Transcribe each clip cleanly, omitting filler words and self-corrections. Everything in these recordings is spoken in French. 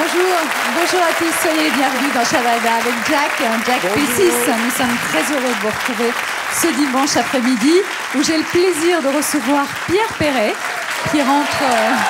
Bonjour, bonjour à tous, soyez les bienvenus dans Shabada avec Jack P6. Nous sommes très heureux de vous retrouver ce dimanche après-midi où j'ai le plaisir de recevoir Pierre Perret qui rentre,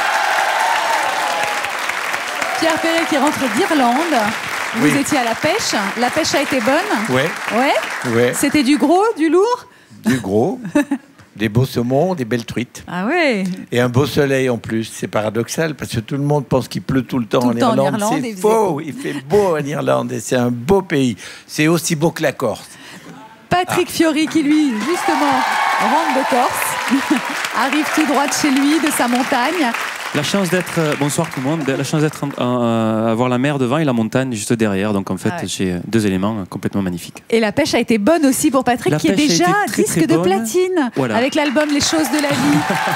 d'Irlande. Vous étiez à la pêche a été bonne? Ouais. C'était du gros, du lourd? Du gros. Des beaux saumons, des belles truites. Ah ouais. Et un beau soleil en plus. C'est paradoxal parce que tout le monde pense qu'il pleut tout le temps en Irlande. C'est faux. Il fait beau en Irlande et c'est un beau pays. C'est aussi beau que la Corse. Patrick Fiori qui lui, justement, rentre de Corse, arrive tout droit de chez lui, de sa montagne. La chance d'être, bonsoir tout le monde, la chance d'être avoir la mer devant et la montagne juste derrière. Donc en fait, j'ai deux éléments complètement magnifiques. Et la pêche a été bonne aussi pour Patrick, qui est déjà disque de platine, avec l'album Les choses de la vie.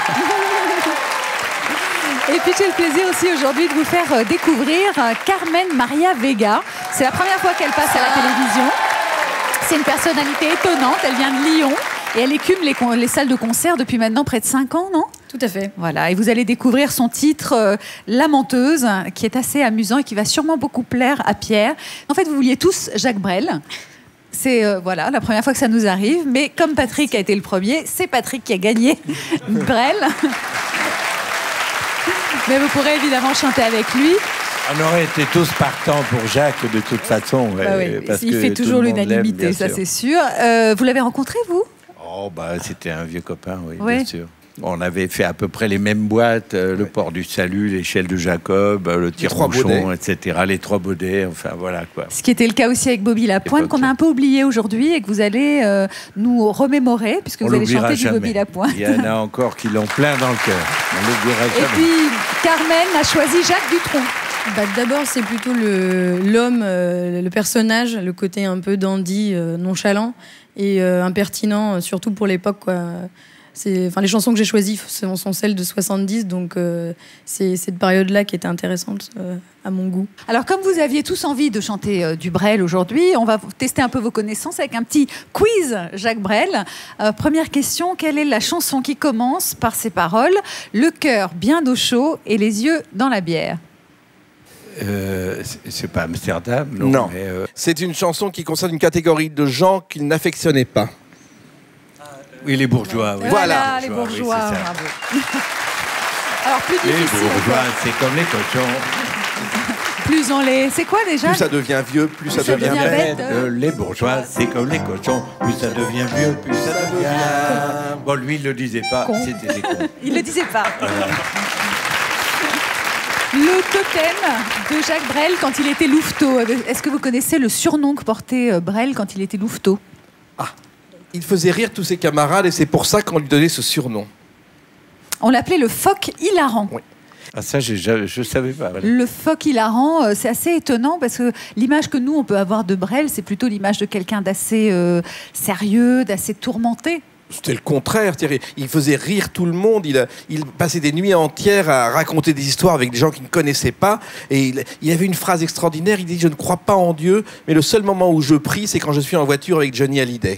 Et puis j'ai le plaisir aussi aujourd'hui de vous faire découvrir Carmen Maria Vega. C'est la première fois qu'elle passe à la télévision. C'est une personnalité étonnante, elle vient de Lyon. Et elle écume les salles de concert depuis maintenant près de 5 ans, non? Tout à fait. Voilà, et vous allez découvrir son titre La Menteuse, qui est assez amusant et qui va sûrement beaucoup plaire à Pierre. En fait, vous vouliez tous Jacques Brel. C'est voilà, la première fois que ça nous arrive. Mais comme Patrick a été le premier, c'est Patrick qui a gagné Brel. Mais vous pourrez évidemment chanter avec lui. On aurait été tous partants pour Jacques de toute façon. Parce il fait toujours l'unanimité, ça c'est sûr. Vous l'avez rencontré, vous? Oh, c'était un vieux copain, oui, bien sûr. On avait fait à peu près les mêmes boîtes, le Port du Salut, l'échelle de Jacob, le tire-bouchon, etc., les Trois Baudets, enfin voilà quoi. Ce qui était le cas aussi avec Bobby Lapointe, qu'on a un peu oublié aujourd'hui et que vous allez nous remémorer, puisque vous allez chanter du Bobby Lapointe. Il y en a encore qui l'ont plein dans le cœur. On l'oubliera jamais. Et puis, Carmen a choisi Jacques Dutronc. D'abord, c'est plutôt l'homme, le personnage, le côté un peu dandy, nonchalant et impertinent, surtout pour l'époque, quoi. Les chansons que j'ai choisies sont celles de 70, donc c'est cette période-là qui était intéressante à mon goût. Alors, comme vous aviez tous envie de chanter du Brel aujourd'hui, on va tester un peu vos connaissances avec un petit quiz Jacques Brel. Première question, quelle est la chanson qui commence par ces paroles: le cœur bien d'eau chaud et les yeux dans la bière? C'est pas Amsterdam, non. Non. C'est une chanson qui concerne une catégorie de gens qu'il n'affectionnait pas. Oui, les bourgeois. Oui. Voilà, les bourgeois. Oui, bravo. Alors, plus difficile. Les bourgeois, c'est comme les cochons. Plus on les... C'est quoi déjà? Plus ça devient vieux, plus ça devient bête. Les bourgeois, c'est comme les cochons. Plus ça devient vieux, plus ça devient... Bon, lui, il le disait pas. C'était des cons. Il le disait pas. Le totem de Jacques Brel quand il était louveteau. Est-ce que vous connaissez le surnom que portait Brel quand il était louveteau? Il faisait rire tous ses camarades et c'est pour ça qu'on lui donnait ce surnom. On l'appelait le phoque hilarant. Oui. Ah, ça, je savais pas. Voilà. Le phoque hilarant, c'est assez étonnant parce que l'image que nous, on peut avoir de Brel, c'est plutôt l'image de quelqu'un d'assez sérieux, d'assez tourmenté. C'était le contraire, Thierry. Il faisait rire tout le monde. Il passait des nuits entières à raconter des histoires avec des gens qu'il ne connaissait pas. Et il avait une phrase extraordinaire. Il dit: je ne crois pas en Dieu, mais le seul moment où je prie, c'est quand je suis en voiture avec Johnny Hallyday.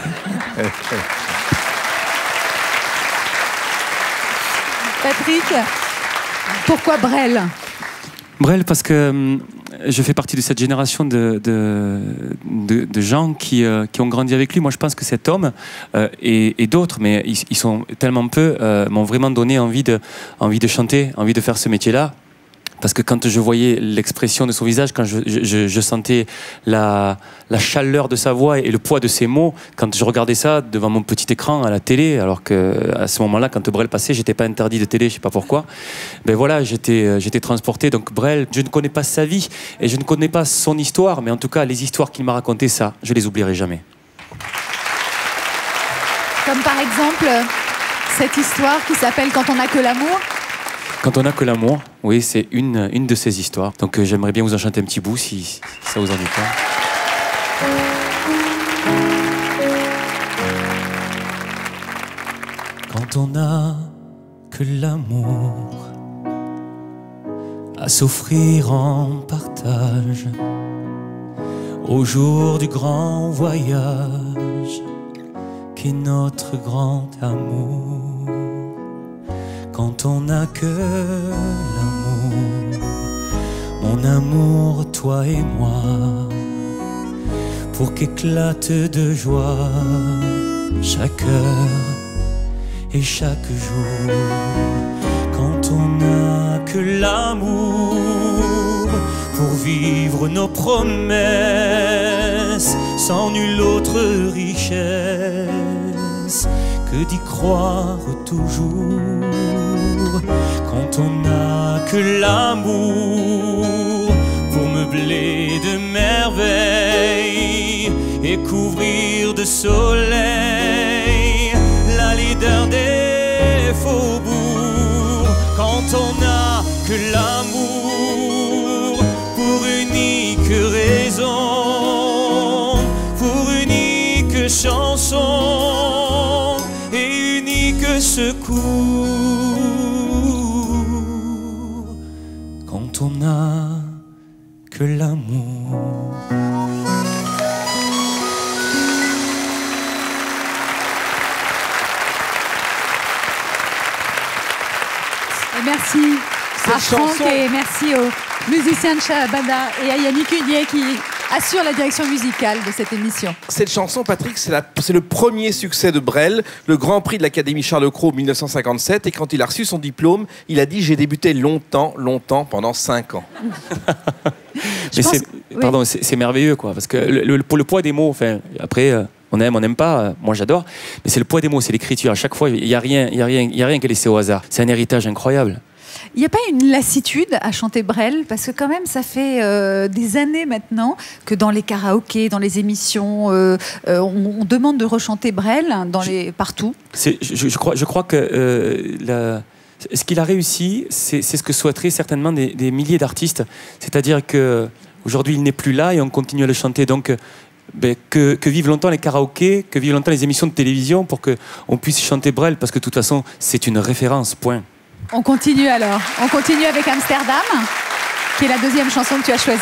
Patrick, pourquoi Brel? Brel, parce que je fais partie de cette génération de gens qui ont grandi avec lui. Moi, je pense que cet homme et d'autres, mais ils sont tellement peu, m'ont vraiment donné envie de chanter, envie de faire ce métier-là. Parce que quand je voyais l'expression de son visage, quand je sentais la chaleur de sa voix et le poids de ses mots, quand je regardais ça devant mon petit écran à la télé, alors qu'à ce moment-là, quand Brel passait, j'étais pas interdit de télé, je sais pas pourquoi. Ben voilà, j'étais transporté. Donc Brel, je ne connais pas sa vie et je ne connais pas son histoire, mais en tout cas, les histoires qu'il m'a racontées, ça, je les oublierai jamais. Comme par exemple cette histoire qui s'appelle Quand on n'a que l'amour. Quand on n'a que l'amour, oui, c'est une de ces histoires. Donc j'aimerais bien vous en chanter un petit bout, si ça vous ennuie pas. Quand on n'a que l'amour à s'offrir en partage, au jour du grand voyage qu'est notre grand amour. Quand on n'a que l'amour, mon amour, toi et moi, pour qu'éclate de joie chaque heure et chaque jour. Quand on n'a que l'amour pour vivre nos promesses, sans nulle autre richesse que d'y croire toujours. Quand on n'a que l'amour pour meubler de merveilles et couvrir de soleil la laideur des faubourgs. Quand on n'a que l'amour pour unique raison, pour unique chanson et unique secours. Quand on n'a que l'amour. Merci à Franck et merci aux musiciens de Shabada et à Yannick Hunier qui assure la direction musicale de cette émission. Cette chanson, Patrick, c'est le premier succès de Brel, le Grand Prix de l'Académie Charles-Cros 1957. Et quand il a reçu son diplôme, il a dit « J'ai débuté longtemps, pendant 5 ans ». Pardon, c'est merveilleux, quoi, parce que pour le poids des mots, enfin, après, on aime, on n'aime pas, moi j'adore, mais c'est le poids des mots, c'est l'écriture. À chaque fois, il n'y a rien qui est laissé au hasard. C'est un héritage incroyable. Il n'y a pas une lassitude à chanter Brel, parce que quand même, ça fait des années maintenant que dans les karaokés, dans les émissions, on demande de rechanter Brel partout. Je crois que ce qu'il a réussi, c'est ce que souhaiteraient certainement des milliers d'artistes. C'est-à-dire qu'aujourd'hui, il n'est plus là et on continue à le chanter. Donc, que vivent longtemps les karaokés, que vivent longtemps les émissions de télévision pour qu'on puisse chanter Brel, parce que de toute façon, c'est une référence, point. On continue alors. On continue avec Amsterdam, qui est la deuxième chanson que tu as choisie.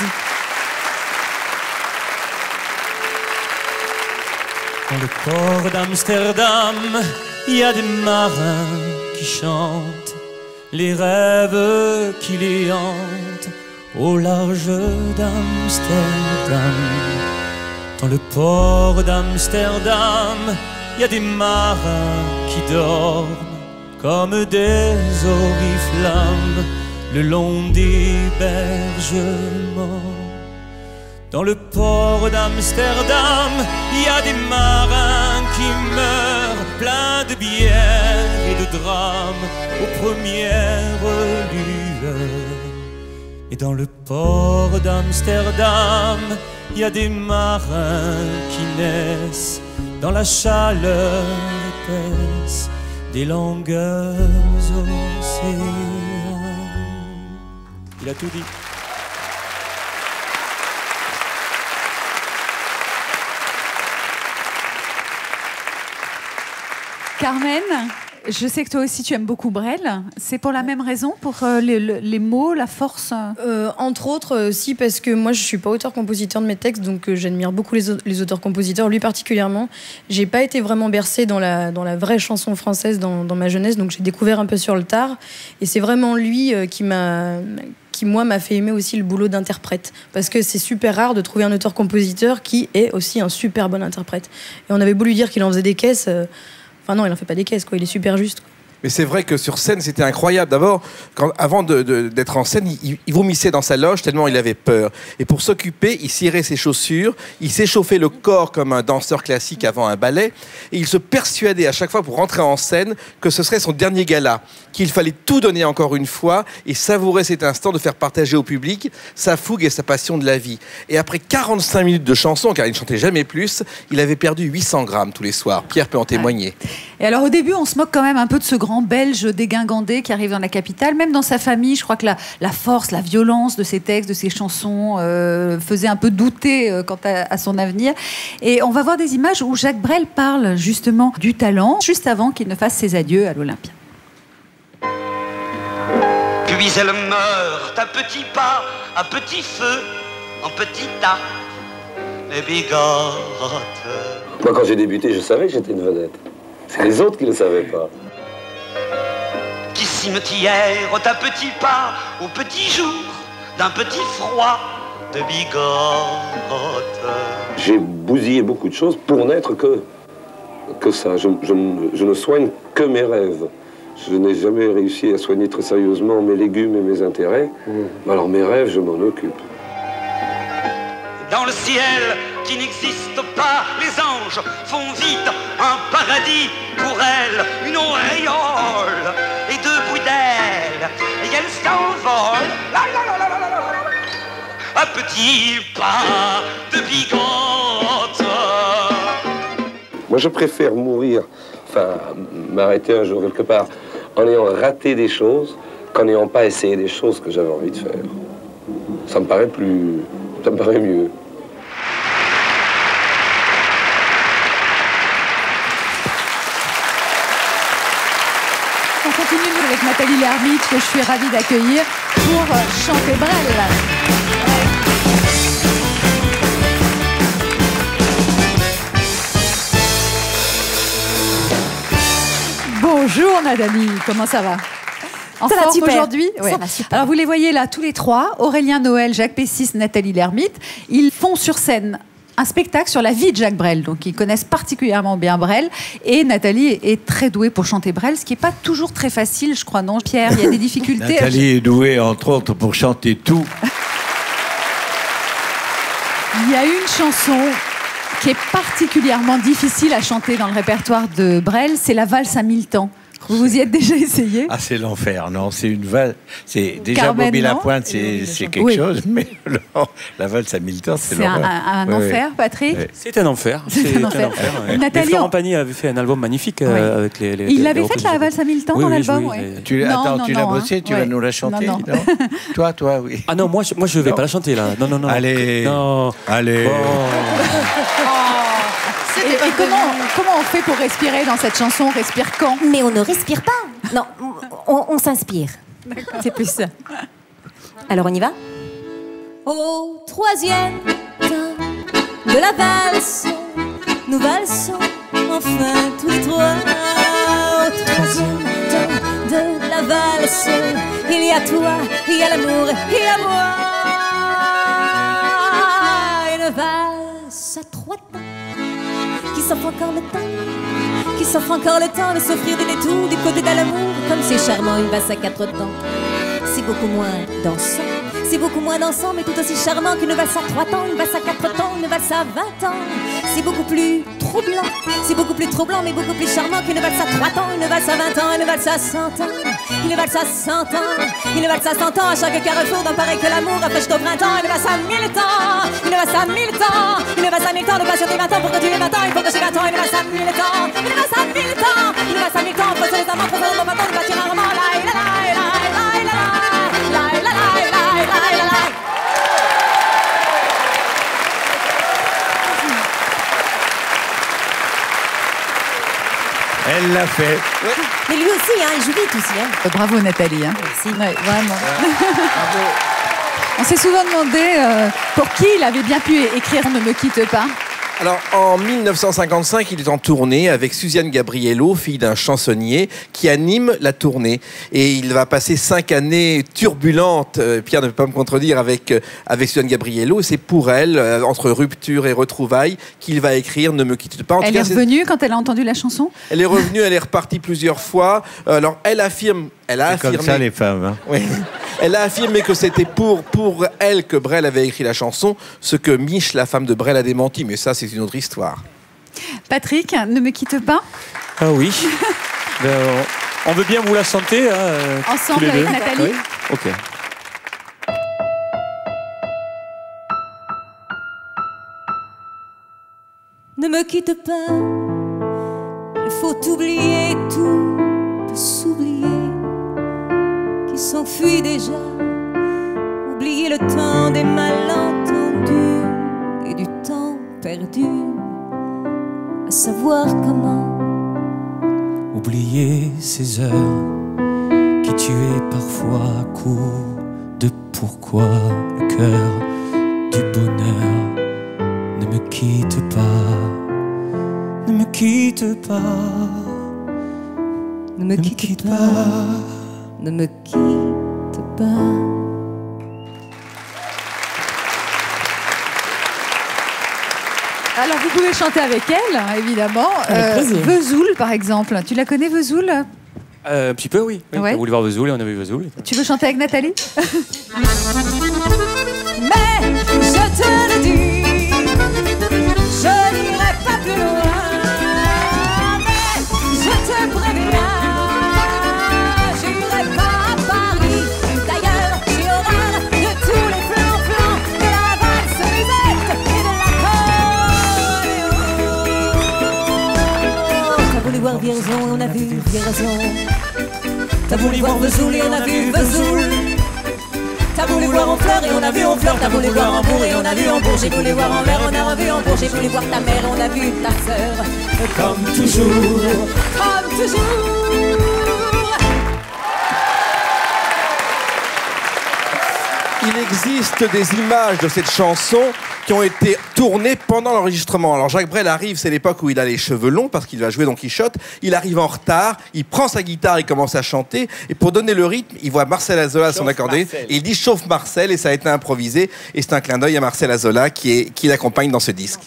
Dans le port d'Amsterdam, il y a des marins qui chantent les rêves qui les hantent au large d'Amsterdam. Dans le port d'Amsterdam, il y a des marins qui dorment comme des oriflammes le long des berges morts. Dans le port d'Amsterdam, il y a des marins qui meurent pleins de bière et de drames aux premières lueurs. Et dans le port d'Amsterdam, il y a des marins qui naissent dans la chaleur épaisse des longueurs océans. Il a tout dit. Carmen, je sais que toi aussi tu aimes beaucoup Brel. C'est pour la même raison, pour les mots, la force Entre autres, si, parce que moi je suis pas auteur-compositeur de mes textes, donc j'admire beaucoup les auteurs-compositeurs, lui particulièrement. J'ai pas été vraiment bercée dans la vraie chanson française dans ma jeunesse, donc j'ai découvert un peu sur le tard. Et c'est vraiment lui qui m'a fait aimer aussi le boulot d'interprète, parce que c'est super rare de trouver un auteur-compositeur qui est aussi un super bon interprète. Et on avait beau lui dire qu'il en faisait des caisses, enfin non, il en fait pas des caisses, quoi. Il est super juste, quoi. Mais c'est vrai que sur scène, c'était incroyable. D'abord, avant d'être en scène, il vomissait dans sa loge tellement il avait peur. Et pour s'occuper, il cirait ses chaussures, il s'échauffait le corps comme un danseur classique avant un ballet, et il se persuadait à chaque fois pour rentrer en scène que ce serait son dernier gala, qu'il fallait tout donner encore une fois et savourer cet instant de faire partager au public sa fougue et sa passion de la vie. Et après 45 minutes de chanson, car il ne chantait jamais plus, il avait perdu 800 grammes tous les soirs. Pierre peut en témoigner. Et alors au début, on se moque quand même un peu de ce grand belge dégingandé qui arrive dans la capitale. Même dans sa famille, je crois que la force, la violence de ses textes, de ses chansons faisait un peu douter quant à son avenir. Et on va voir des images où Jacques Brel parle justement du talent, juste avant qu'il ne fasse ses adieux à l'Olympia. Puis elle meurt à petits pas, à petit feu, en petit tas, les bigotes. Moi, quand j'ai débuté, je savais que j'étais une vedette. C'est les autres qui ne le savaient pas. Qui cimetière à petits pas, au petit jour, d'un petit froid de bigote. J'ai bousillé beaucoup de choses pour n'être que ça. Je ne soigne que mes rêves. Je n'ai jamais réussi à soigner très sérieusement mes légumes et mes intérêts. Alors mes rêves, je m'en occupe. Dans le ciel qui n'existe pas, les anges font vite un paradis pour elle, une auréole et deux bouts d'ailes, et elle s'envole. La, la, la, la, la, la, la. À petits pas de bigote. Moi, je préfère mourir, enfin, m'arrêter un jour quelque part, en ayant raté des choses, qu'en n'ayant pas essayé des choses que j'avais envie de faire. Ça me paraît mieux. On continue avec Nathalie Lermite, que je suis ravie d'accueillir pour chanter Brel. Bonjour Nathalie, comment ça va? En ça forme va super aujourd'hui? Ça va super. Alors vous les voyez là tous les trois, Aurélien Noël, Jacques Pessis, Nathalie Lermite. Ils font sur scène un spectacle sur la vie de Jacques Brel, donc ils connaissent particulièrement bien Brel. Et Nathalie est très douée pour chanter Brel, ce qui n'est pas toujours très facile, je crois, non Pierre? Il y a des difficultés. Nathalie est douée, entre autres, pour chanter tout. Il y a une chanson qui est particulièrement difficile à chanter dans le répertoire de Brel, c'est la valse à 1000 temps. Vous vous y êtes déjà essayé? Ah, c'est l'enfer, non, c'est une valse. C'est déjà Carmen, Bobby non? Lapointe, c'est quelque Oui. chose, mais la valse à 1000 temps, c'est C'est l'horreur. un Oui, enfer, oui. Patrick? Oui. C'est un enfer. C'est un enfer. Ouais. Nathalie, Mais Florent Pagny avait fait un album magnifique avec les Il avait fait reprises la de- valse à 1000 temps Oui, dans oui, l'album? oui, ouais. Tu l'as bossé, tu vas nous la chanter? Non. Toi, oui. Ah non, moi je vais Non. pas la chanter là. Non. Allez. Non. Allez. Bon. Et comment on fait pour respirer dans cette chanson? On respire quand? Mais on ne respire pas. Non, on s'inspire. C'est plus ça. Alors on y va? Au troisième temps de la valse, nous valsons enfin tous les trois. Au troisième temps de la valse, il y a toi, il y a l'amour, il y a moi. Une valse à trois temps qui s'offre encore le temps, qui s'offre encore le temps de s'offrir des détours du côté de l'amour. Comme c'est charmant une valse à quatre temps, c'est beaucoup moins dansant. C'est beaucoup moins dansant, mais tout aussi charmant qu'une valse à 3 temps, une valse à 4 temps, une valse à 20 ans. C'est beaucoup plus troublant, c'est beaucoup plus troublant, mais beaucoup plus charmant qu'une valse à 3 temps, une valse à 20 ans, une valse à 100 ans, une valse à 100 ans, une valse à 100 ans. À chaque carrefour d'un pareil que l'amour rafraîchit au printemps, une valse à 1000 temps, une valse à 1000 temps, une valse à 1000 temps, de patienter 20 ans pour que tu aies 20 ans, il faut que j'ai 20 ans, une valse à 1000 temps, une valse à 1000 temps, une valse à 1000 temps, pour les amants, pour les amants, de bâtir un roman, la la la la la la la la la la la. Elle l'a fait. Mais lui aussi, hein, il joue vite aussi. Hein. Bravo Nathalie. Hein. Merci. Ouais, vraiment. On s'est souvent demandé pour qui il avait bien pu écrire Ne me quitte pas. Alors, en 1955, il est en tournée avec Suzanne Gabriello, fille d'un chansonnier, qui anime la tournée. Et il va passer 5 années turbulentes, Pierre ne peut pas me contredire, avec Suzanne Gabriello. C'est pour elle, entre rupture et retrouvailles, qu'il va écrire Ne me quitte pas. En Elle tout est cas, revenue quand elle a entendu la chanson? elle est revenue, elle est repartie plusieurs fois. Alors, elle a affirmé... C'est comme ça, les femmes. Hein. Oui. Elle a affirmé que c'était pour elle que Brel avait écrit la chanson, ce que Mich, la femme de Brel, a démenti. Mais ça, c'est une autre histoire. Patrick, Ne me quitte pas. Ah oui. Ben, on veut bien vous la chanter. Ensemble tous les avec deux. Nathalie. Oui. Ok. Ne me quitte pas, il faut oublier tout, de s'oublier, qui s'enfuit déjà. Oublier le temps des malentendus et du temps perdu, à savoir comment. Oublier ces heures qui tuaient parfois à coups de pourquoi le cœur du bonheur. Ne me quitte pas, ne me quitte pas, Ne me quitte pas, ne me quitte pas. Alors, vous pouvez chanter avec elle, hein, évidemment. Avec plaisir. Vesoul, par exemple. Tu la connais, Vesoul? Un petit peu, oui. Ouais. On voulait voir Vesoul et on a vu Vesoul. Tu veux chanter avec Nathalie? Mais je te le dis, je n'irai pas plus loin. Mais je te préviens, j'irai pas à Paris. D'ailleurs, j'ai horreur de tous les plans de la valse musette et de l'accordéon. T'as voulu voir Vierzon et on a vu Vierzon. T'as voulu voir Vesoul et on a vu Vesoul. T'as voulu voir Honfleur et on a vu Honfleur. T'as voulu voir Hambourg et on a vu Hambourg. J'ai voulu voir Anvers, on a revu Hambourg. J'ai voulu voir ta mère, on a vu ta sœur. Comme toujours, comme toujours. Il existe des images de cette chanson qui ont été tournées pendant l'enregistrement. Alors Jacques Brel arrive, c'est l'époque où il a les cheveux longs parce qu'il va jouer Don Quichotte. Il arrive en retard, il prend sa guitare, il commence à chanter. Et pour donner le rythme, il voit Marcel Azola à son accordéon. Et il dit chauffe Marcel et ça a été improvisé. Et c'est un clin d'œil à Marcel Azola qui l'accompagne dans ce disque.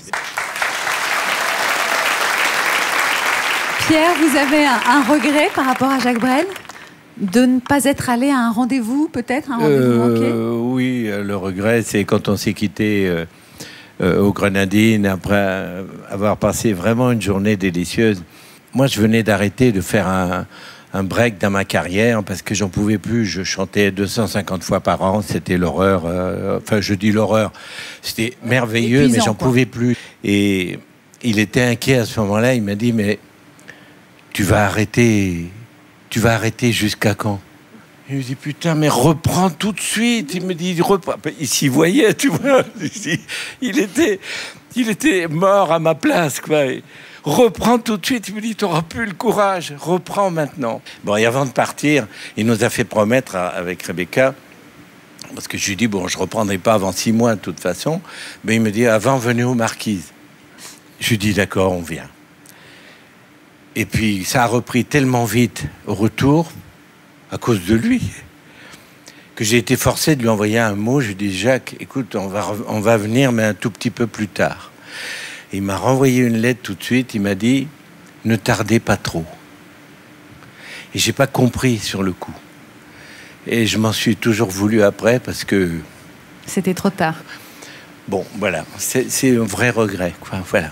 Pierre, vous avez un regret par rapport à Jacques Brel? De ne pas être allé à un rendez-vous, peut-être? Un rendez-vous manqué? Oui, le regret, c'est quand on s'est quitté aux Grenadines, après avoir passé vraiment une journée délicieuse. Moi, je venais d'arrêter de faire un break dans ma carrière parce que j'en pouvais plus. Je chantais 250 fois par an, c'était l'horreur. Enfin, je dis l'horreur. C'était merveilleux, épuisant, mais j'en pouvais plus. Et il était inquiet à ce moment-là. Il m'a dit, mais tu vas arrêter jusqu'à quand? Il me dit, putain, mais reprends tout de suite. Il me dit, reprends. Il s'y voyait, tu vois. Il était mort à ma place, quoi. Reprends tout de suite. Il me dit, tu n'auras plus le courage. Reprends maintenant. Bon, et avant de partir, il nous a fait promettre avec Rebecca, parce que je lui dis, bon, je ne reprendrai pas avant 6 mois de toute façon. Mais il me dit, avant, venez aux Marquises. Je lui dis, d'accord, on vient. Et puis, ça a repris tellement vite au retour, à cause de lui, que j'ai été forcé de lui envoyer un mot. Je lui ai dit, Jacques, écoute, on va venir, mais un tout petit peu plus tard. Et il m'a renvoyé une lettre tout de suite. Il m'a dit, ne tardez pas trop. Et j'ai pas compris sur le coup. Et je m'en suis toujours voulu après, parce que... C'était trop tard. Bon, voilà, c'est un vrai regret, quoi. Voilà.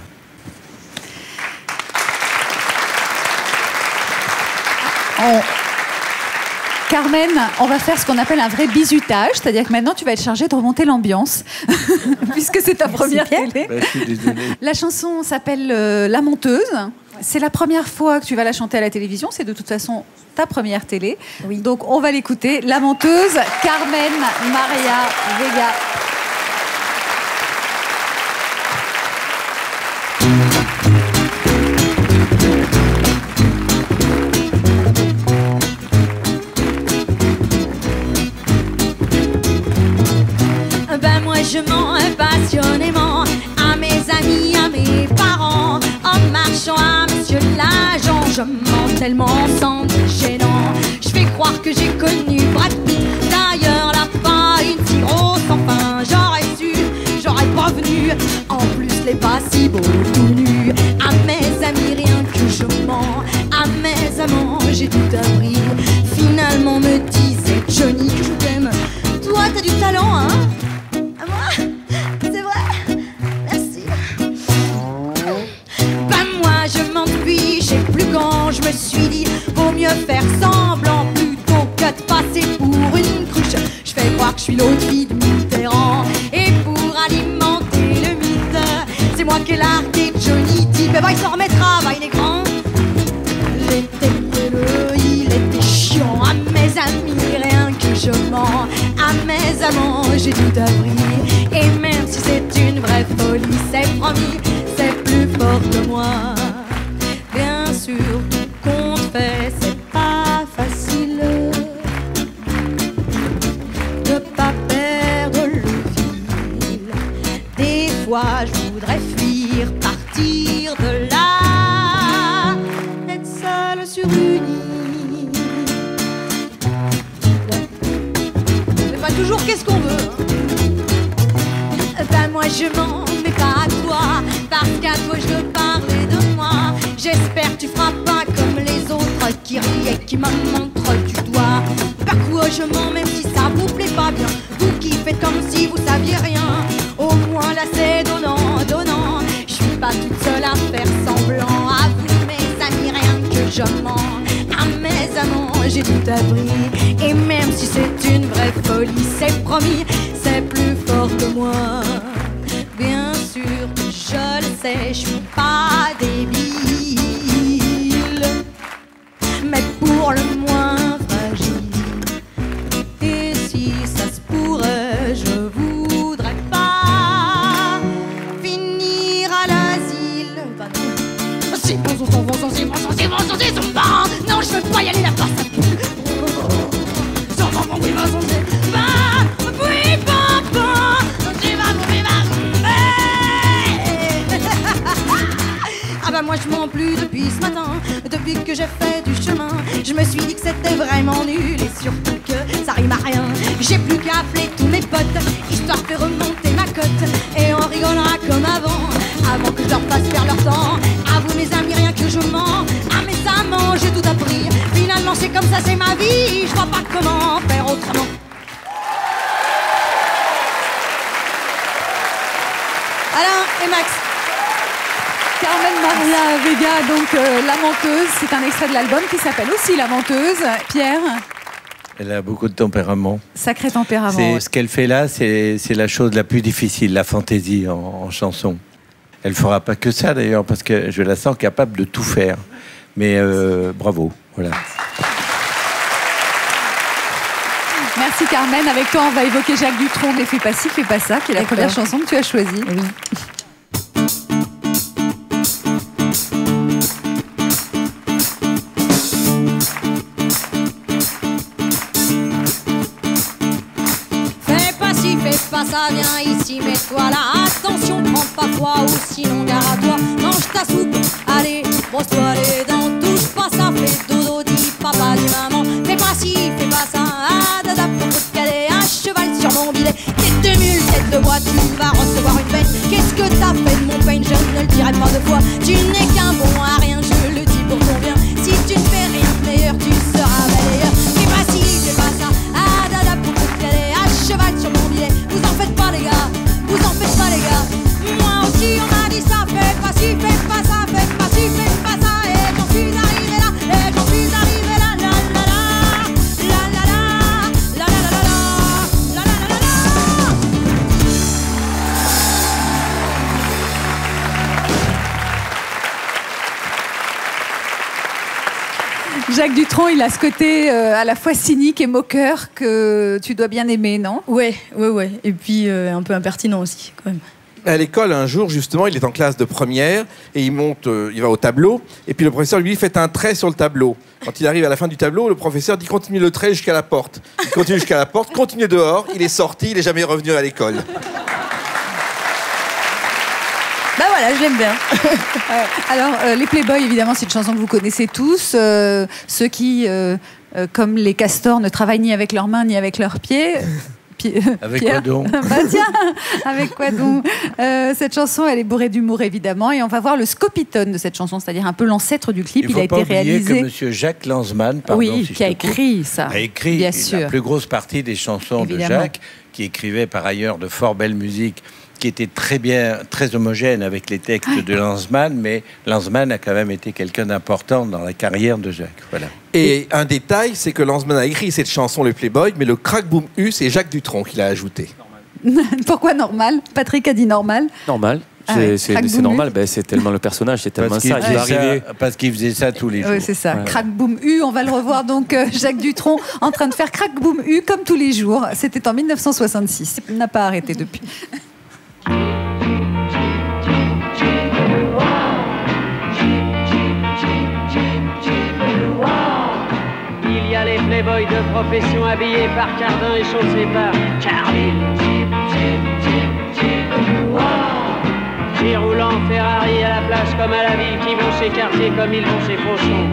Carmen, on va faire ce qu'on appelle un vrai bizutage, c'est-à-dire que maintenant tu vas être chargée de remonter l'ambiance, puisque c'est ta première télé. Je suis désolé. La chanson s'appelle La Menteuse. C'est la première fois que tu vas la chanter à la télévision, c'est de toute façon ta première télé. Oui. Donc on va l'écouter. La Menteuse, Carmen Maria Vega. Je mens passionnément à mes amis, à mes parents. En marchant à monsieur l'agent, je mens tellement sans doute gênant. Je fais croire que j'ai connu Brad Pitt. D'ailleurs, la fin, une si grosse enfin. J'aurais su, j'aurais pas venu. En plus, les pas si beaux tout nus. À mes amis, rien que je mens. À mes amants, j'ai tout appris. Finalement, me disait Johnny que je t'aime. Toi, t'as du talent, hein? C'est vrai? Merci. Ben moi je m'enfuis, je sais plus quand je me suis dit vaut mieux faire semblant plutôt que de passer pour une cruche. Je fais croire que je suis l'autre fille de Mitterrand. Et pour alimenter le mythe, c'est moi qui ai largué Johnny Depp. Mais bah il s'en remettra, bah il est grand. J'étais mielleux, il était chiant. À mes amis, rien que je mens. À mes amants, j'ai tout appris. Et même si c'est une vraie folie, c'est promis, c'est plus fort que moi. Bien sûr, tout compte fait, c'est pas facile de pas perdre le fil. Des fois, je voudrais fuir, partir de là, être seule sur une île. On fait pas toujours qu'est-ce qu'on veut. Ben moi je m'en mets pas à toi, parce qu'à toi je veux parler de moi. J'espère que tu feras pas comme les autres qui rient et qui me montrent du doigt. Par quoi je mens même si ça vous plaît pas bien, vous qui faites comme si vous saviez rien. Au moins là c'est donnant, donnant. Je suis pas toute seule à faire semblant. À vous mes amis rien que je mens. À mes amants j'ai tout appris. Et même si c'est une vraie folie, c'est promis, c'est plus fort que moi. Bien sûr que je le sais, je suis pas débile, mais pour le moins fragile. Et si ça se pourrait, je voudrais pas finir à l'asile. Bah non. C'est bon, non, je veux pas y aller là-bas. Ah bah moi je mens plus depuis ce matin, depuis que j'ai fait du chemin. Je me suis dit que c'était vraiment nul et surtout que ça rime à rien. J'ai plus qu'à appeler tous mes potes, histoire de faire remonter ma cote. Et on rigolera comme avant que je leur fasse perdre leur temps. À vous mes amis rien que je mens, à mes amants j'ai tout appris. Finalement c'est comme ça, c'est ma vie, je vois pas comment faire autrement. Alain et Max. Carmen Maria Vega, donc La Menteuse, c'est un extrait de l'album qui s'appelle aussi La Menteuse. Pierre? Elle a beaucoup de tempérament. Sacré tempérament. Ce qu'elle fait là, c'est la chose la plus difficile, la fantaisie en chanson. Elle fera pas que ça d'ailleurs, parce que je la sens capable de tout faire. Mais bravo, voilà. Merci Carmen. Avec toi, on va évoquer Jacques Dutronc, mais fais pas ci, fais pas ça, qui est la première chanson que tu as choisie. Oui. Fais pas ça, viens ici, mets-toi là. Attention, prends pas froid ou sinon gare à toi. Mange ta soupe, allez, brosse-toi les dents. Touche pas ça, fais dodo, dis papa, dis maman. Fais pas ci, fais pas ça, ah dada pour te caler. Un cheval sur mon bidet, tête de mule, tête de bois, tu vas recevoir une peine. Qu'est-ce que t'as fait de mon peine, je ne le dirai pas deux fois. Tu n'es qu'un bon à rien, je le dis pour ton bien. Si tu ne fais rien de meilleur, tu seras meilleur. Fais pas ci, fais pas ça, ah dada pour te caler. Un cheval sur mon bidet. Vous en faites pas les gars, vous en faites pas les gars. Moi aussi on m'a dit ça, fais pas ci, fais pas ça, fais pas ci, fais pas ça. Et j'en suis arrivé là, et j'en suis arrivé là, la la la, la la la, la la la la, la la la la. Jacques Dutronc, il a ce côté à la fois cynique et moqueur que tu dois bien aimer, non? Ouais. Et puis un peu impertinent aussi, quand même. À l'école, un jour, justement, il est en classe de première et il monte, il va au tableau. Et puis le professeur lui fait un trait sur le tableau. Quand il arrive à la fin du tableau, le professeur dit continue le trait jusqu'à la porte. Il continue jusqu'à la porte, continue dehors. Il est sorti, il n'est jamais revenu à l'école. Bah voilà, je l'aime bien. Alors, les Playboys, évidemment, c'est une chanson que vous connaissez tous. Ceux qui, comme les castors, ne travaillent ni avec leurs mains ni avec leurs pieds. Avec quoi donc? Bah tiens, avec quoi donc? Cette chanson, elle est bourrée d'humour, évidemment. Et on va voir le scopitone de cette chanson, c'est-à-dire un peu l'ancêtre du clip. Il a été réalisé. Que monsieur Jacques Lanzmann, pardon, oui, si qui a écrit ça. A écrit bien la sûr. plus grosse partie des chansons évidemment. de Jacques, qui écrivait par ailleurs de fort belles musiques, qui étaient très bien, très homogènes avec les textes de Lanzmann, mais Lanzmann a quand même été quelqu'un d'important dans la carrière de Jacques. Voilà. Et un détail, c'est que Lanzmann a écrit cette chanson, le Playboy, mais le crack boom U, c'est Jacques Dutronc qui l'a ajouté. Pourquoi normal? Patrick a dit normal. Normal. Ah ouais, C'est normal, ben, c'est tellement le personnage, c'est tellement ça. Parce qu'il faisait ça tous les jours. Oui, c'est ça. Ouais. Crack Boom U, on va le revoir donc Jacques Dutronc en train de faire Crack Boom U comme tous les jours. C'était en 1966. Il n'a pas arrêté depuis. Il y a les playboys de profession habillés par Cardin et chaussés par Carville. Qui roulent en Ferrari à la plage comme à la ville, qui vont chez Cartier comme ils vont chez Fauchon.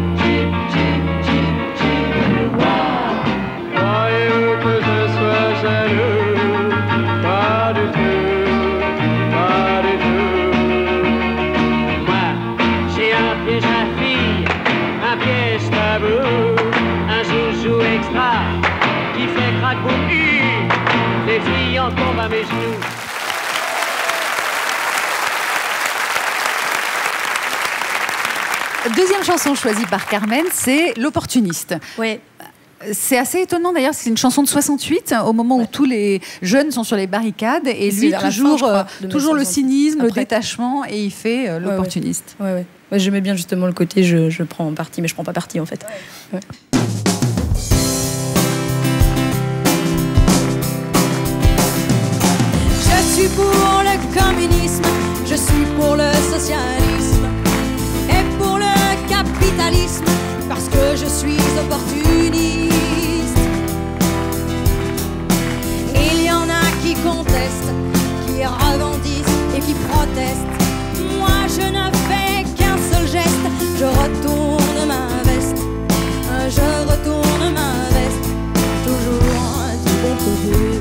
Croyez-vous que je sois jaloux? Pas du tout, tombe à mes genoux. Deuxième chanson choisie par Carmen, c'est L'Opportuniste. Ouais. C'est assez étonnant d'ailleurs, c'est une chanson de 68, au moment où tous les jeunes sont sur les barricades, et C'est lui vers la fin, toujours, je crois, de toujours le 1968. cynisme, le Après. détachement, et il fait L'Opportuniste. Ouais. Ouais, j'aimais bien justement le côté je prends parti, mais je prends pas parti en fait. Ouais. Je suis pour le communisme, je suis pour le socialisme et pour le capitalisme, parce que je suis opportuniste. Il y en a qui contestent, qui revendiquent et qui protestent. Moi je ne fais qu'un seul geste, je retourne ma veste, je retourne ma veste, toujours du bon côté.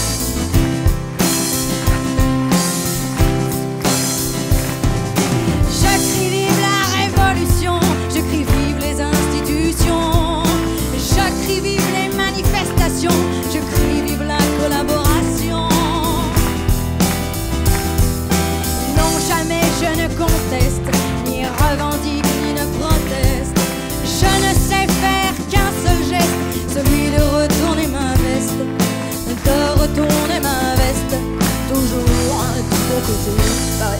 Je crie vive la révolution, je crie vive les institutions, je crie vive les manifestations, je crie vive la collaboration. Non, jamais je ne conteste, ni revendique, ni ne proteste. Je ne sais faire qu'un seul geste, celui de retourner ma veste, de retourner ma veste, toujours du bon côté. Pareil.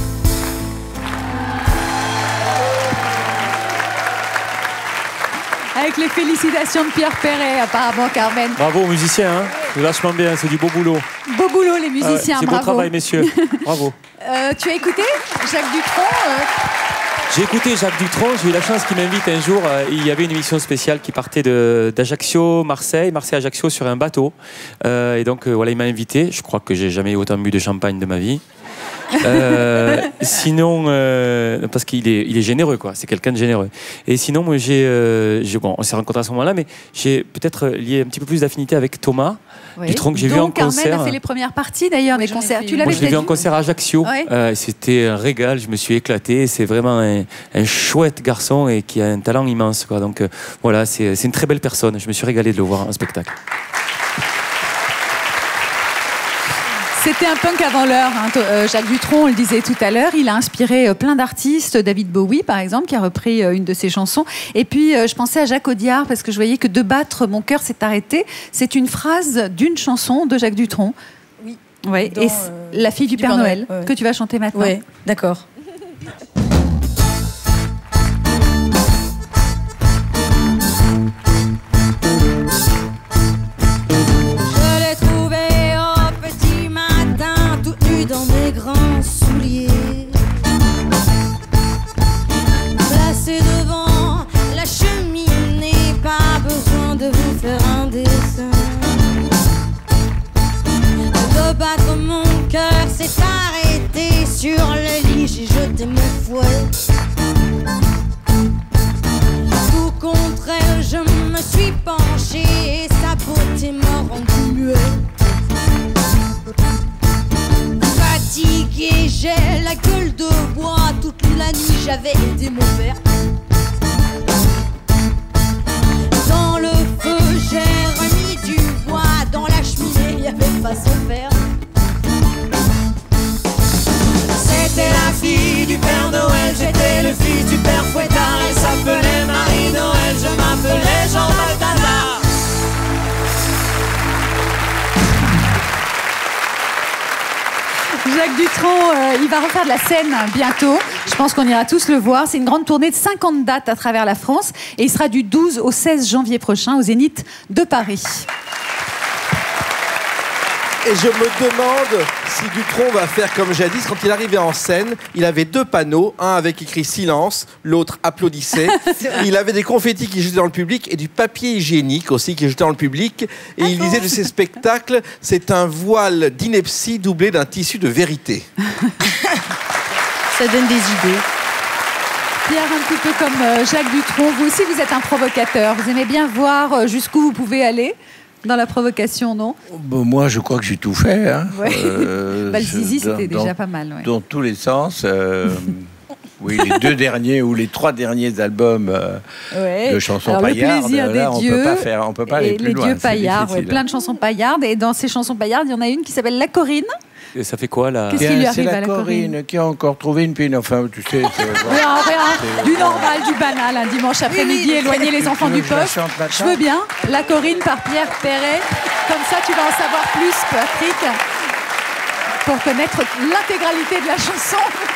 Avec les félicitations de Pierre Perret, apparemment, Carmen. Bravo aux musiciens, hein. C'est vachement bien, c'est du beau boulot. Beau boulot, les musiciens, c'est beau bravo. travail, messieurs. Bravo. Tu as écouté Jacques Dutronc J'ai écouté Jacques Dutronc, j'ai eu la chance qu'il m'invite un jour. Il y avait une émission spéciale qui partait d'Ajaccio, Marseille-Ajaccio sur un bateau. Et donc voilà, il m'a invité. Je crois que j'ai jamais autant bu de champagne de ma vie. Sinon, parce qu'il est généreux, quoi. C'est quelqu'un de généreux. Et sinon, moi, bon, on s'est rencontrés à ce moment-là, mais j'ai peut-être lié un petit peu plus d'affinité avec Thomas Dutronc, que j'ai vu en concert. Carmen a fait les premières parties d'ailleurs des concerts. Tu l'avais Moi, je l'ai vu en vu concert à Ajaccio. Ouais. C'était un régal. Je me suis éclaté. C'est vraiment un chouette garçon et qui a un talent immense, quoi. Donc voilà, c'est une très belle personne. Je me suis régalé de le voir en spectacle. C'était un punk avant l'heure. Hein. Jacques Dutronc, on le disait tout à l'heure, il a inspiré plein d'artistes. David Bowie, par exemple, qui a repris une de ses chansons. Et puis, je pensais à Jacques Audiard, parce que je voyais que de battre, mon cœur s'est arrêté. C'est une phrase d'une chanson de Jacques Dutronc. Oui. Ouais. Dans, Et La fille du Père Noël, ouais. que tu vas chanter maintenant. Ouais, d'accord. Je l'ai trouvé au petit matin, toute nue dans mes grands souliers, placé devant la cheminée, pas besoin de vous faire un dessin. De battre mon cœur s'est arrêté sur le lit, j'ai jeté mon fouet. Tout contre elle, je me suis penchée et sa beauté m'a rendu muet. Fatiguée, j'ai la gueule de bois. Toute la nuit, j'avais aidé mon père. Dans le feu, j'ai remis du bois. Dans la cheminée, il n'y avait pas son père. C'était la fille du Père Noël, j'étais le fils du Père Fouettard. Elle s'appelait Marie-Noël, je m'appelais Jean Balthazar. Jacques Dutronc, il va refaire de la scène bientôt. Je pense qu'on ira tous le voir. C'est une grande tournée de 50 dates à travers la France. Et il sera du 12 au 16 janvier prochain au Zénith de Paris. Et je me demande si Dutronc va faire comme jadis. Quand il arrivait en scène, il avait deux panneaux, un avec écrit silence, l'autre applaudissait. Il avait des confettis qui jetaient dans le public et du papier hygiénique aussi qui jetait dans le public. Et il disait de ses spectacles, c'est un voile d'ineptie doublé d'un tissu de vérité. Ça donne des idées. Pierre, un petit peu comme Jacques Dutronc, vous aussi vous êtes un provocateur. Vous aimez bien voir jusqu'où vous pouvez aller dans la provocation, non? Bon, moi, je crois que j'ai tout fait. Hein. Ouais. Le zizi, c'était déjà pas mal. Ouais. Dans tous les sens. Oui, les 2 derniers ou les 3 derniers albums de chansons paillardes, là, on ne peut pas aller plus loin. Les dieux paillards, plein de chansons paillardes. Et dans ces chansons paillardes, il y en a une qui s'appelle La Corinne. Et ça fait quoi là? Qu'est-ce qui lui arrive C'est à la Corinne qui a encore trouvé une pine. Enfin, tu sais. Rien. Du normal, du banal, un dimanche après-midi, éloigner les enfants du poste. Je veux bien. La Corinne par Pierre Perret. Comme ça, tu vas en savoir plus, Patrick, pour connaître l'intégralité de la chanson.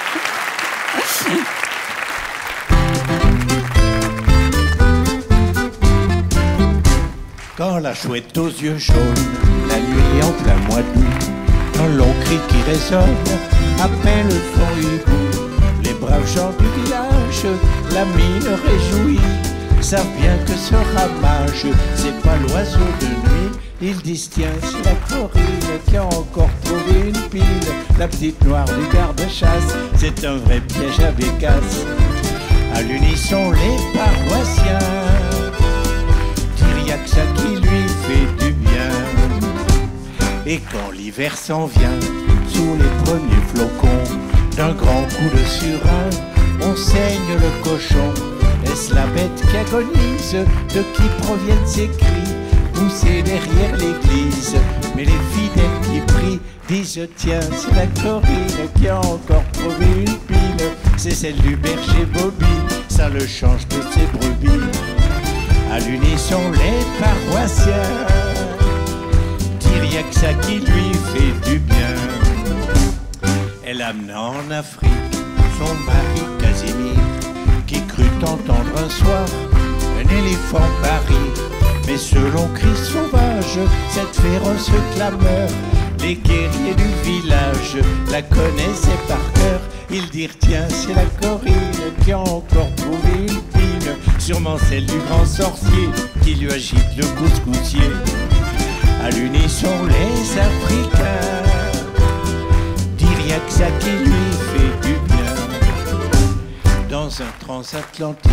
Quand la chouette aux yeux jaunes, la nuit en plein mois d'août, un long cri qui résonne, appelle son hibou. Les braves gens du village, la mine réjouie, savent bien que ce ramage, c'est pas l'oiseau de nuit. Ils disent tiens, c'est la Corinne qui a encore trouvé une pile. La petite noire du garde-chasse, c'est un vrai piège à bécasse. À l'unisson les paroissiens disent y'a que ça qui lui fait du bien. Et quand l'hiver s'en vient, sous les premiers flocons d'un grand coup de surin, on saigne le cochon. Est-ce la bête qui agonise? De qui proviennent ces cris poussés derrière l'église? Mais les fidèles qui prient disent tiens, c'est la Corinne qui a encore trouvé une pile. C'est celle du berger Bobby, ça le change de ses brebis. À l'unisson les paroissiens disent y'a que ça qui lui fait du bien. Elle amena en Afrique son mari Casimir, qui crut entendre un soir un éléphant parir. Mais selon cri sauvage, cette féroce clameur, les guerriers du village la connaissaient par cœur. Ils dirent tiens, c'est la Corinne qui a encore trouvé une pine, sûrement celle du grand sorcier qui lui agite le couscoussier. À l'unisson les Africains dirent y'a que ça qui lui fait du bien. Dans un transatlantique,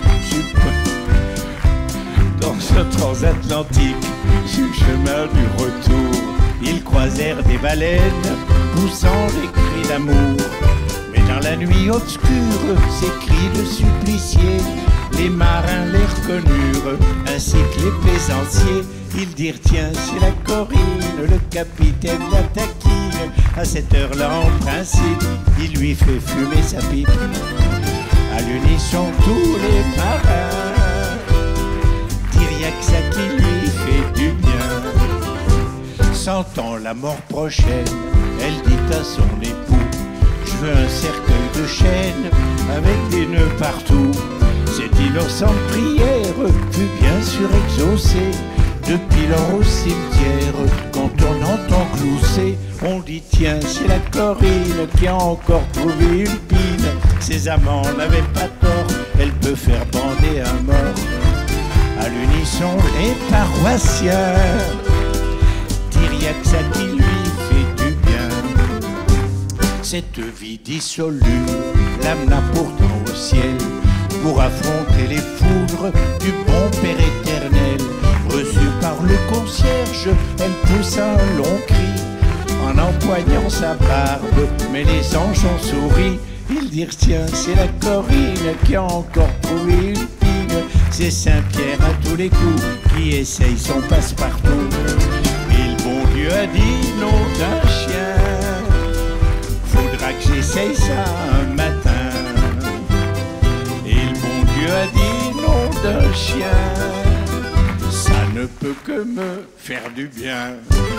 sur le chemin du retour, ils croisèrent des baleines poussant des cris d'amour. Mais dans la nuit obscure, ces cris de suppliciés, les marins les reconnurent, ainsi que les plaisanciers. Ils dirent tiens, c'est la Corinne, le capitaine la taquine. À cette heure-là, en principe, il lui fait fumer sa pipe. À l'unisson, tous les marins dirent y'a que ça qui lui fait du bien. Sentant la mort prochaine, elle dit à son époux je veux un cercueil de chêne avec des nœuds partout. Cette innocente prière fut bien sûr exaucée. Depuis lors au cimetière, quand on entend glousser, on dit tiens, c'est la Corinne qui a encore trouvé une pine. Ses amants n'avaient pas tort, elle peut faire bander un mort. À l'unisson les paroissiens dirent y'a que ça qui lui fait du bien. Cette vie dissolue l'amena pourtant au ciel pour affronter les foudres du bon Père éternel. Reçue par le concierge, elle poussa un long cri en empoignant sa barbe, mais les anges ont souri. Ils dirent tiens, c'est la Corinne qui a encore trouvé une pine. C'est Saint-Pierre à tous les coups qui essaye son passe-partout. Et le bon Dieu a dit nom d'un chien, faudra que j'essaye ça un matin. Et le bon Dieu a dit nom d'un chien, ça ne peut que me faire du bien.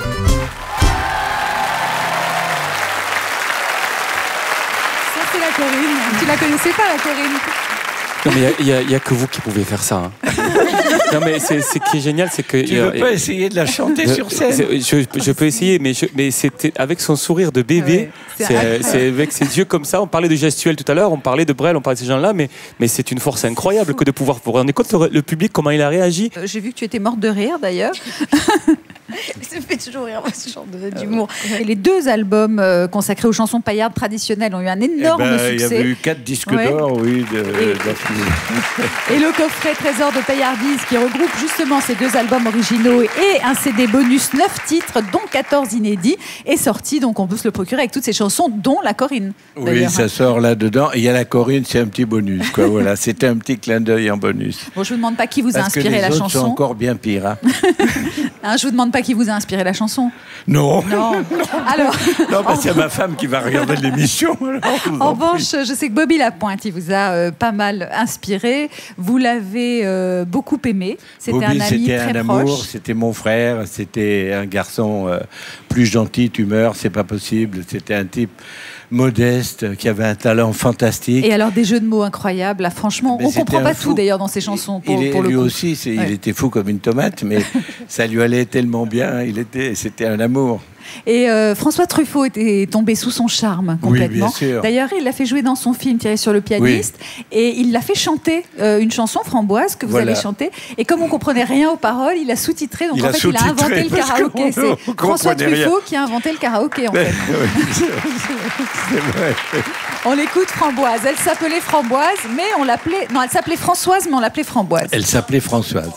Ça, c'est la Corinne. Tu la connaissais pas, la Corinne? Non, mais il n'y a que vous qui pouvez faire ça. Hein. Non, mais ce qui est génial, c'est que... Tu ne veux pas essayer de la chanter sur scène? Je peux essayer, mais c'était avec son sourire de bébé. Ouais, c'est avec ses yeux comme ça. On parlait de gestuelle tout à l'heure, on parlait de Brel, on parlait de ces gens-là, mais c'est une force incroyable que de pouvoir... Vous vous rendez compte, le public, comment il a réagi? J'ai vu que tu étais morte de rire, d'ailleurs. Ça me fait toujours rire, moi, ce genre d'humour. Et les 2 albums consacrés aux chansons paillardes traditionnelles ont eu un énorme succès. Il y avait eu 4 disques d'or, oui. Et le coffret Trésor de paillardise qui regroupe justement ces 2 albums originaux et un CD bonus 9 titres, dont 14 inédits, est sorti. Donc on peut se le procurer avec toutes ces chansons, dont La Corinne. Oui, ça sort là-dedans. Il y a La Corinne, c'est un petit bonus. Quoi. Voilà, c'était un petit clin d'œil en bonus. Bon, je vous demande pas qui vous a inspiré la chanson. Parce que les autres sont encore bien pires. Hein. Je vous demande pas qui vous a inspiré la chanson. Non. Alors. Non, parce qu'il y a ma femme qui va regarder l'émission. En revanche, je sais que Bobby Lapointe, il vous a pas mal inspiré. Vous l'avez beaucoup aimé. C'était Bobby, un ami c'était très un proche. amour, c'était mon frère, c'était un garçon plus gentil, humeur, c'est pas possible. C'était un type modeste, qui avait un talent fantastique. Et alors des jeux de mots incroyables. Là, franchement, on comprend pas tout d'ailleurs dans ses chansons. Lui aussi, il était fou comme une tomate, mais ça lui allait tellement bien. C'était un amour. Et François Truffaut était tombé sous son charme complètement. Oui, bien sûr. D'ailleurs, il l'a fait jouer dans son film Thierry sur le pianiste, et il l'a fait chanter une chanson Framboise que vous avez chantée. Et comme on comprenait rien aux paroles, il a sous-titré. Donc en fait, il a inventé le karaoké. C'est François Truffaut qui a inventé le karaoké en fait. C'est vrai. On l'écoute Framboise. Elle s'appelait Framboise, mais on l'appelait. Non, elle s'appelait Françoise, mais on l'appelait Framboise. Elle s'appelait Françoise.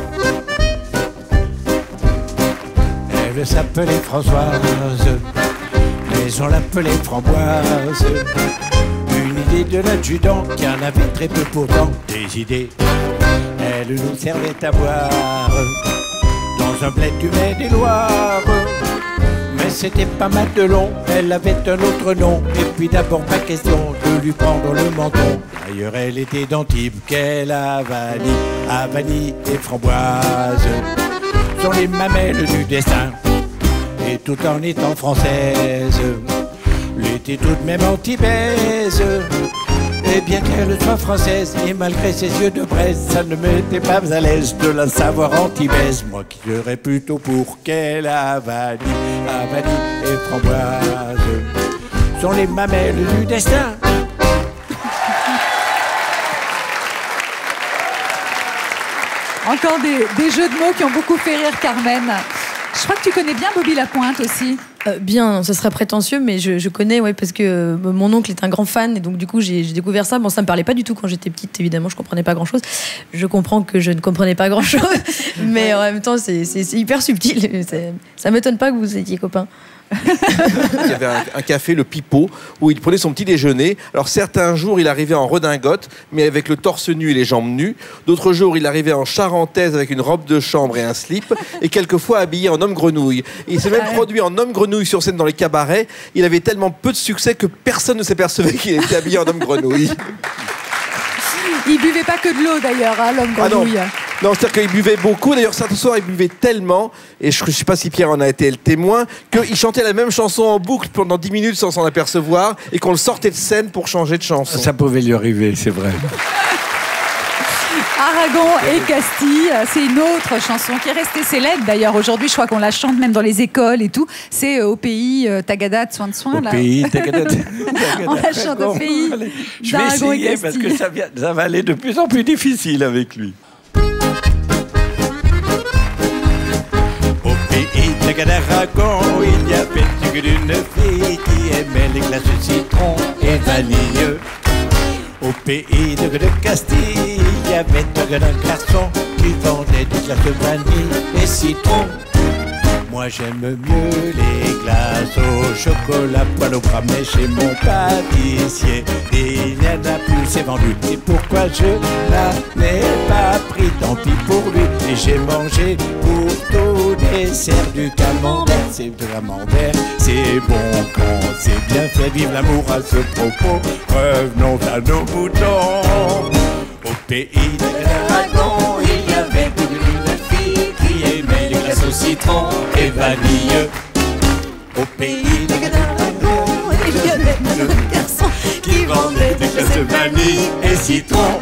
Elle s'appelait Françoise, mais on l'appelait Framboise. Une idée de l'adjudant qui en avait très peu pourtant. Des idées, elle nous servait à boire dans un bled du Maine-et-Loire. Mais c'était pas Madelon, elle avait un autre nom. Et puis d'abord pas question de lui prendre le menton. D'ailleurs elle était d'Antibes qu'elle a vanille et Framboise sont les mamelles du destin. Et tout en étant française, l'était tout de même antibaise. Et bien qu'elle soit française, et malgré ses yeux de braise, ça ne m'était pas à l'aise de la savoir antibaise. Moi qui serais plutôt pour qu'elle vanille et Framboise sont les mamelles du destin. Encore des jeux de mots qui ont beaucoup fait rire Carmen. Je crois que tu connais bien Bobby Lapointe aussi. Bien, ce serait prétentieux, mais je connais, parce que mon oncle est un grand fan, et donc du coup j'ai découvert ça. Bon, ça me parlait pas du tout quand j'étais petite, évidemment, je comprenais pas grand-chose. Je comprends que je ne comprenais pas grand-chose, mais en même temps c'est hyper subtil. Ça m'étonne pas que vous étiez copains. Il y avait un café, le Pipeau, où il prenait son petit déjeuner. Alors certains jours, il arrivait en redingote, mais avec le torse nu et les jambes nues. D'autres jours, il arrivait en charentaise avec une robe de chambre et un slip, et quelquefois habillé en homme grenouille. Et il s'est même produit en homme grenouille sur scène dans les cabarets. Il avait tellement peu de succès que personne ne s'apercevait qu'il était habillé en homme grenouille. Il buvait pas que de l'eau d'ailleurs, l'homme grenouille. Non, c'est-à-dire qu'il buvait beaucoup. D'ailleurs, certains soirs, il buvait tellement, et je ne sais pas si Pierre en a été le témoin, qu'il chantait la même chanson en boucle pendant 10 minutes sans s'en apercevoir, et qu'on le sortait de scène pour changer de chanson. Ça pouvait lui arriver, c'est vrai. Aragon et Castille, c'est une autre chanson qui est restée célèbre d'ailleurs. Aujourd'hui, je crois qu'on la chante même dans les écoles et tout. C'est au pays Tagada de soin de soin. Au pays Tagada. On la chante au pays d'Aragon et Castille. Parce que ça va aller de plus en plus difficile avec lui. Au pays d'Aragon, il y avait une fille qui aimait les glaces de citron et vanille. Au pays de Castille, il y avait un garçon qui vendait des glaces de vanille et citron. Moi j'aime mieux les glaces au chocolat poil au bras, mais chez mon pâtissier il n'y en a plus, c'est vendu. C'est pourquoi je n'en ai pas pris, tant pis pour lui. Et j'ai mangé pour tout dessert du camembert. C'est de camembert, c'est bon quand c'est bien fait. Vive l'amour à ce propos, revenons à nos boutons. Au pays de l'Aragon, il y avait une fille qui aimait les glaces au citron et vanille. Au pays de l'Aragon, il y avait un garçon qui vendait des glaces de vanille et citron.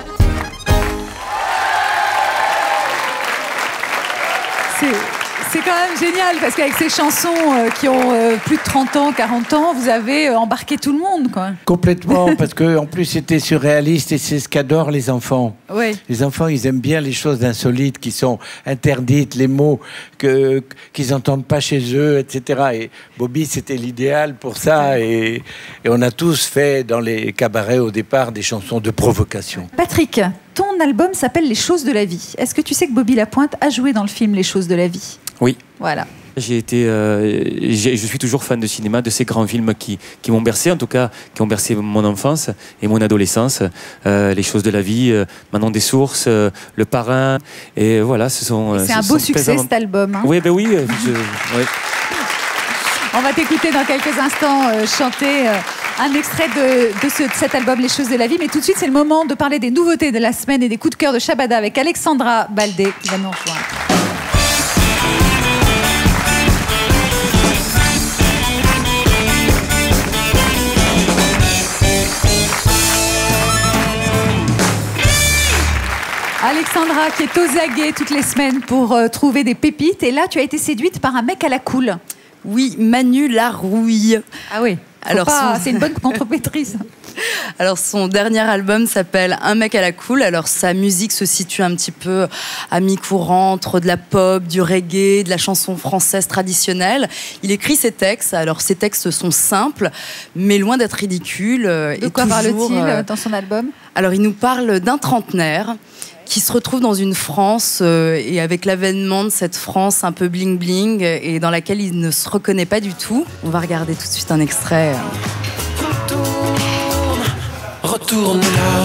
C'est quand même génial parce qu'avec ces chansons qui ont plus de 30 ans, 40 ans, vous avez embarqué tout le monde, quoi. Complètement, parce qu'en plus c'était surréaliste et c'est ce qu'adorent les enfants. Oui. Les enfants, ils aiment bien les choses insolites qui sont interdites, les mots qu'ils n'entendent pas chez eux, etc. Et Bobby, c'était l'idéal pour ça. Et on a tous fait dans les cabarets au départ des chansons de provocation. Patrick, ton album s'appelle Les choses de la vie. Est-ce que tu sais que Bobby Lapointe a joué dans le film Les choses de la vie? Oui. Voilà. Je suis toujours fan de cinéma, de ces grands films qui m'ont bercé, en tout cas, qui ont bercé mon enfance et mon adolescence. Les choses de la vie, Manon des Sources, Le Parrain, et voilà, c'est un beau succès cet album. Hein. Oui, ben oui. On va t'écouter dans quelques instants chanter un extrait de cet album Les choses de la vie, mais tout de suite c'est le moment de parler des nouveautés de la semaine et des coups de cœur de Shabada avec Alexandra Baldé qui va nous rejoindre. Alexandra qui est aux aguets toutes les semaines pour trouver des pépites. Et là, tu as été séduite par un mec à la cool. Oui, Manu Larouille. Ah oui, c'est une bonne contrepétrice. Alors, son dernier album s'appelle Un mec à la cool. Alors, sa musique se situe un petit peu à mi-courant entre de la pop, du reggae, de la chanson française traditionnelle. Il écrit ses textes. Alors, ses textes sont simples, mais loin d'être ridicules. De quoi parle-t-il dans son album? Alors, il nous parle d'un trentenaire qui se retrouve dans une France et avec l'avènement de cette France un peu bling-bling et dans laquelle il ne se reconnaît pas du tout. On va regarder tout de suite un extrait. Retourne là.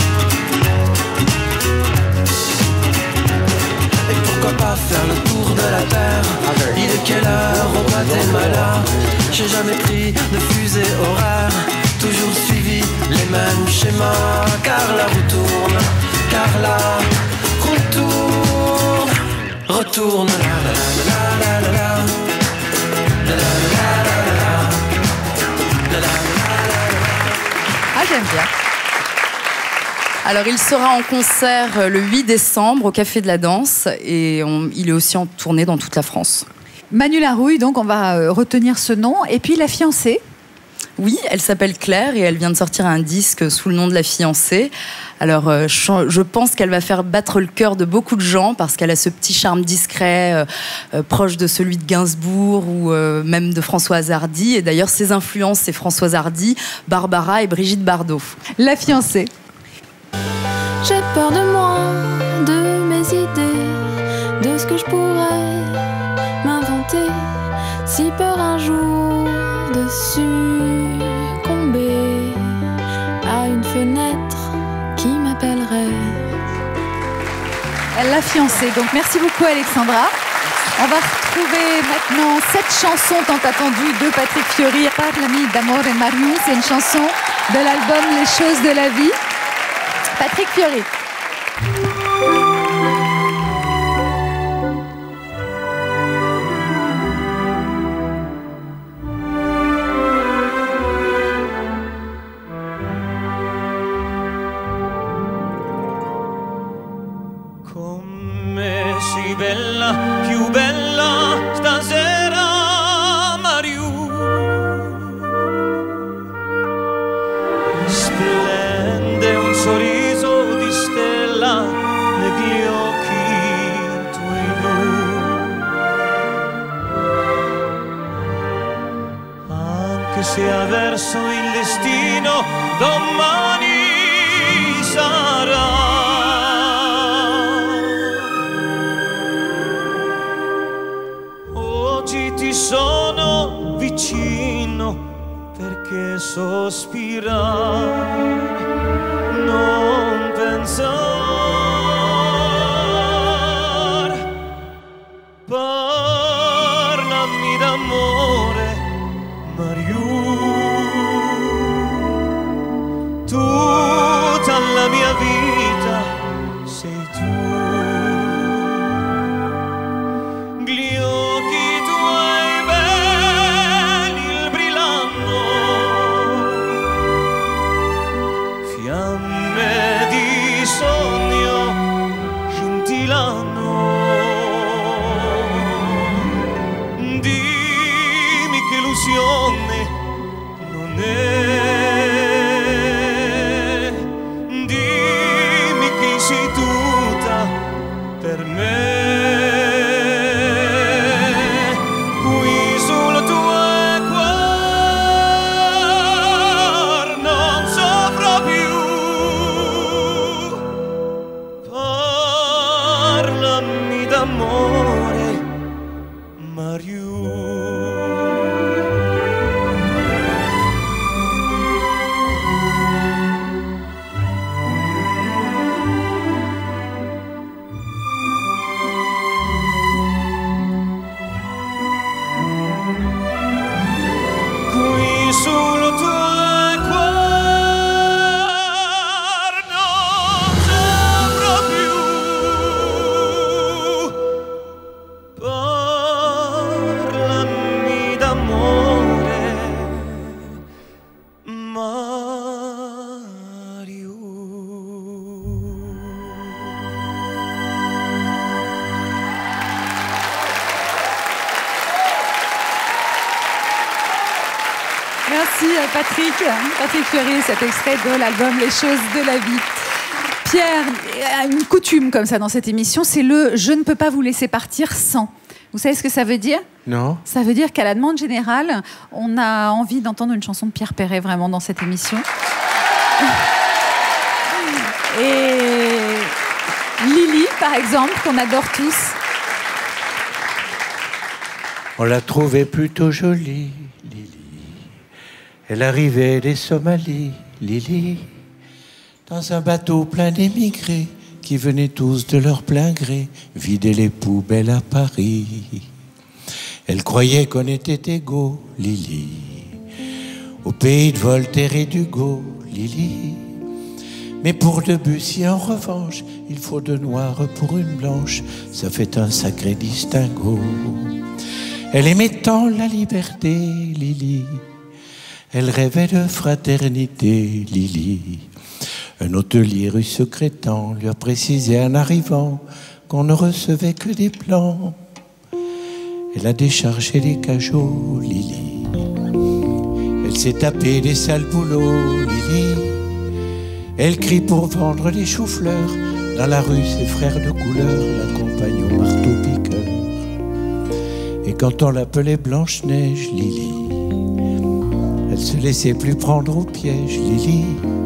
Et pourquoi pas faire le tour de la terre? Il est quelle heure au Guatemala? J'ai jamais pris de fusée horaire, toujours suivi les mêmes schémas. Car la roue tourne, car la roue tourne. Retourne là, la la la la la. Ah, j'aime bien. Alors, il sera en concert le 8 décembre au Café de la Danse et il est aussi en tournée dans toute la France. Manu Larouille, donc on va retenir ce nom. Et puis la fiancée? Oui, elle s'appelle Claire et elle vient de sortir un disque sous le nom de La Fiancée. Alors, je pense qu'elle va faire battre le cœur de beaucoup de gens parce qu'elle a ce petit charme discret, proche de celui de Gainsbourg ou même de Françoise Hardy. Et d'ailleurs, ses influences, c'est Françoise Hardy, Barbara et Brigitte Bardot. La Fiancée. J'ai peur de moi, de mes idées, de ce que je pourrais m'inventer. Si peur un jour de succomber à une fenêtre qui m'appellerait. La Fiancée. Donc merci beaucoup Alexandra. On va retrouver maintenant cette chanson tant attendue de Patrick Fiori, Parlami d'Amore Mariù. C'est une chanson de l'album Les choses de la vie. Patrick Fiori. Come sei bella, più bella stasera, Mariù. Splende un sorriso di stella negli occhi tuoi blu. Anche se avverso il destino domani sarà. Oggi ti sono vicino perché sospirare, non pensare, parlami d'amore, Mariù, tutta la mia vita sei tu. Gli occhi tuoi belli brillano, fiamme di sogno illusione non è. Dimmi chi sei tutta per me. Qui sul tuo cuore non soffro più. Parlami d'amore, Mario. Qui sul tuo cuore non soffro più. Parlami d'amore, Mario. Merci Patrick Fiori, cet extrait de l'album Les choses de la vie. Pierre, une coutume comme ça dans cette émission, c'est le « je ne peux pas vous laisser partir sans ». Vous savez ce que ça veut dire ? Non. Ça veut dire qu'à la demande générale, on a envie d'entendre une chanson de Pierre Perret vraiment dans cette émission. Et Lily, par exemple, qu'on adore tous. On l'a trouvée plutôt jolie, Lily. Elle arrivait des Somalies, Lily, dans un bateau plein d'émigrés qui venaient tous de leur plein gré vider les poubelles à Paris. Elle croyait qu'on était égaux, Lily, au pays de Voltaire et d'Hugo, Lily. Mais pour Debussy, en revanche, il faut deux noirs pour une blanche, ça fait un sacré distinguo. Elle aimait tant la liberté, Lily. Elle rêvait de fraternité, Lily. Un hôtelier rue Secrétan lui a précisé en arrivant qu'on ne recevait que des plans. Elle a déchargé les cajots, Lily. Elle s'est tapée des sales boulots, Lily. Elle crie pour vendre les choux-fleurs. Dans la rue, ses frères de couleur l'accompagnent au marteau-piqueur. Et quand on l'appelait Blanche-Neige, Lily, elle se laissait plus prendre au piège, Lily.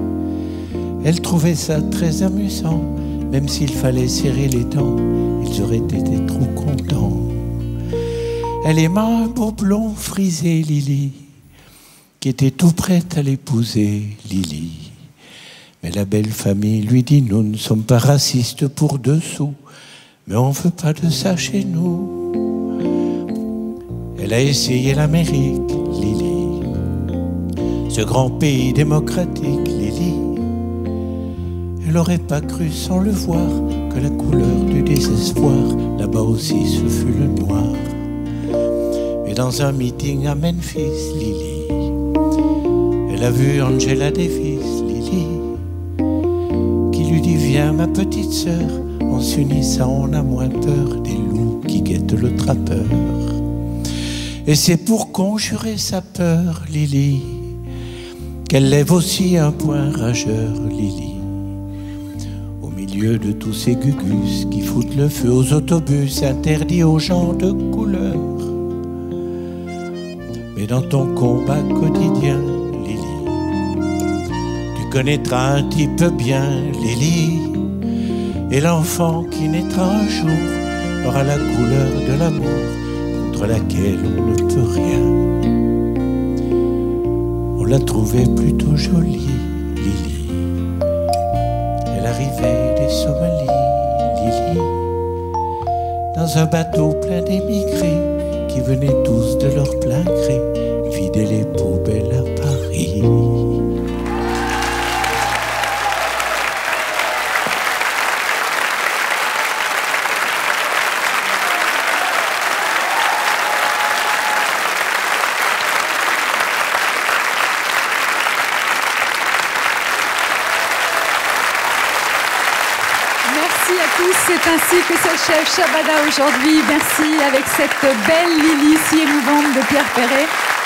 Elle trouvait ça très amusant, même s'il fallait serrer les dents, ils auraient été trop contents. Elle aima un beau blond frisé, Lily, qui était tout prête à l'épouser, Lily. Mais la belle famille lui dit, nous ne sommes pas racistes pour 2 sous, mais on veut pas de ça chez nous. Elle a essayé l'Amérique, Lily, ce grand pays démocratique, Lily. Elle n'aurait pas cru sans le voir que la couleur du désespoir, là-bas aussi ce fut le noir. Mais dans un meeting à Memphis, Lily, elle a vu Angela Davis, Lily, qui lui dit, viens ma petite sœur, en s'unissant on a moins peur des loups qui guettent le trappeur. Et c'est pour conjurer sa peur, Lily, qu'elle lève aussi un poing rageur, Lily. Au milieu de tous ces gugus qui foutent le feu aux autobus interdits aux gens de couleur. Mais dans ton combat quotidien, Lily, tu connaîtras un type bien, Lily. Et l'enfant qui naîtra un jour aura la couleur de l'amour contre laquelle on ne peut rien. On l'a trouvée plutôt jolie, Lily. Elle arrivait des Somalies, Lily, dans un bateau plein d'émigrés qui venaient tous de leur plein gré vider les poubelles à Paris. C'est ainsi que s'achève Shabada aujourd'hui. Merci avec cette belle Lily si émouvante de Pierre Perret.